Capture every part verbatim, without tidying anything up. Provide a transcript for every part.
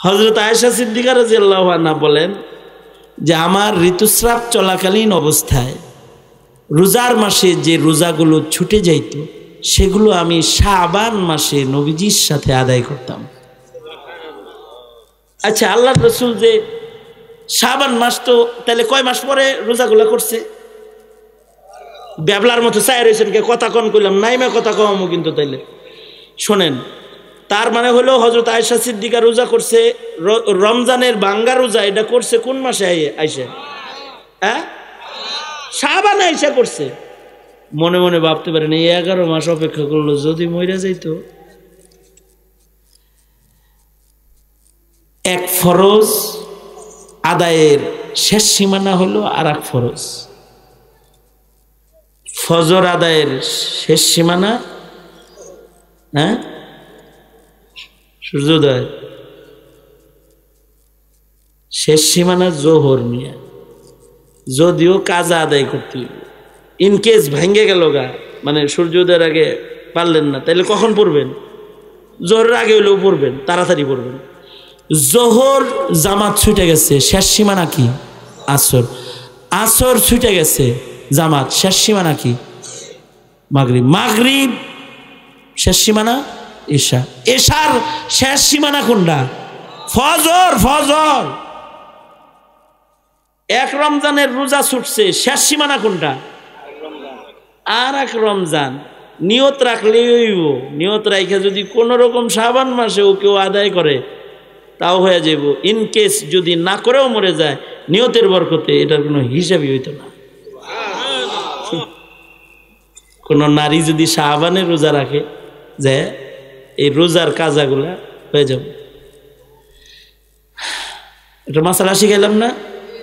হযরত আয়েশা সিদ্দিকা রাদিয়াল্লাহু আনহা বলেন যে আমার ঋতুস্রাব চলাকালীন অবস্থায় রোজার মাসে যে রোজাগুলো ছুটে যাইত সেগুলো আমি শাবান মাসে নবীজির সাথে আদায় করতাম। আচ্ছা, আল্লাহর রাসূল যে শাবান মাস, তো তাহলে কয় মাস পরে রোজাগুলো করছে? ব্যাবলার মতো চাই রয়েছেন কে? কথা কন কইলাম নাইমা কথা কমও কিন্তু। তাইলে শোনেন, তার মানে হলো হযরত আয়েশা সিদ্দিকা রোজা করছে রমজানের বাঙ্গা রোজা, এটা করছে কোন মাসে আয়েশা? হ্যাঁ, শাবানে আয়েশা করছে। মনে মনে ভাবতে পারেন এই এগারো মাস অপেক্ষা করলো, যদি মইরা যাইতো। এক ফরজ আদায়ের শেষ সীমানা হলো আর এক ফরজ। ফজর আদায়ের শেষ সীমানা হ্যাঁ সূর্যোদয়, শেষ সীমানা জোহর নিয়ে। যদিও কাজা আদায় করতে হইব, ইনকেস ভেঙে গেল গা, মানে সূর্যোদয়ের আগে পারলেন না, তাহলে কখন পড়বেন? জোহরের আগে হইলেও পড়বেন, তাড়াতাড়ি পড়বেন। জোহর জামাত ছুটে গেছে, শেষ সীমানা কি? আসর। আসর ছুটে গেছে জামাত, শেষ সীমানা কি? মাগরিব। মাগরিব শেষ সীমানা ঈশা। ঈশার শেষ সীমানা কোনটা? ফজর। ফজর। এক রমজানের রোজা ছুটছে, শেষ সীমানা কোনটা? আর এক রমজান। নিয়ত রাখলেই হইব, নিয়ত রাখে যদি কোনো রকম শাবান মাসেও কেউ আদায় করে তাও হয়ে যাব। ইনকেস যদি না করেও মরে যায়, নিয়তের বরকতে এটার কোনো হিসাবই হইত না। কোন নারী যদি শাবানের রোজা রাখে, যে এই রোজার কাজাগুলা হয়ে যাবে। এটা মাসালা শিখাইলাম না?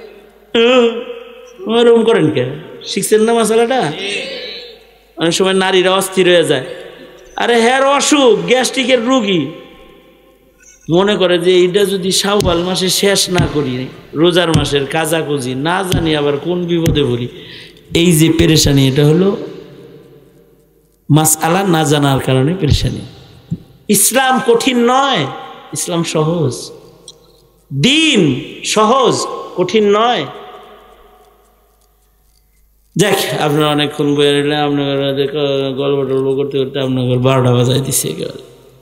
ওরকম করেন কে? শিখছেন না মাসালাটা? অনেক সময় নারীরা অস্থির হয়ে যায়, আরে হ্যার অসুখ, গ্যাস্ট্রিকের রুগী, মনে করে যে এইটা যদি শাওয়াল মাসে শেষ না করি, রোজার মাসের কাজা কুজি না জানি আবার কোন বিপদে পড়ি। এই যে পেরেশানি, এটা হলো মাসআলা না জানার কারণে পেরেশানি। ইসলাম কঠিন নয়, ইসলাম সহজ। দিন সহজ, কঠিন নয়। দেখ, আপনারা অনেকক্ষণ বইয়ে রইলেন, আপনার গল্প টল্প করতে করতে আপনার বারোটা বাজায় দিচ্ছে একেবারে।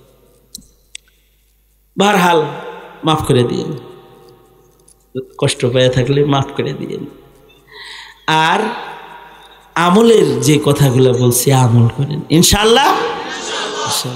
বারহাল মাফ করে দিয়েন, কষ্ট পেয়ে থাকলে মাফ করে দিয়েন। আর আমলের যে কথাগুলো বলছি আমল করেন ইনশাআল্লাহ।